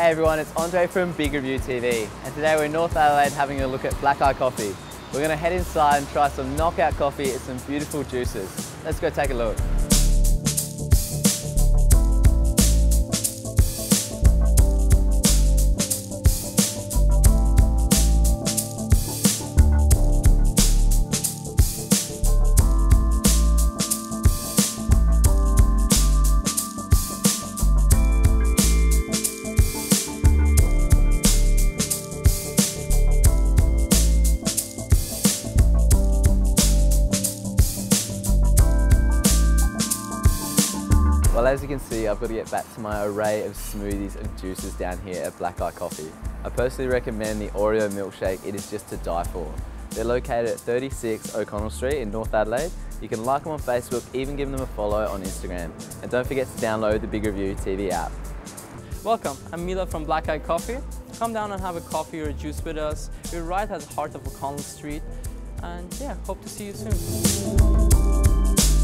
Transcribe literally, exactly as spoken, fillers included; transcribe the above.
Hey everyone, it's Andre from Big Review T V, and today we're in North Adelaide having a look at Black Eye Coffee. We're going to head inside and try some knockout coffee and some beautiful juices. Let's go take a look. Well, as you can see, I've got to get back to my array of smoothies and juices down here at Black Eye Coffee. I personally recommend the Oreo milkshake. It is just to die for. They're located at thirty-six O'Connell Street in North Adelaide. You can like them on Facebook, even give them a follow on Instagram. And don't forget to download the Big Review T V app. Welcome, I'm Mila from Black Eye Coffee. Come down and have a coffee or a juice with us. We're right at the heart of O'Connell Street. And yeah, hope to see you soon.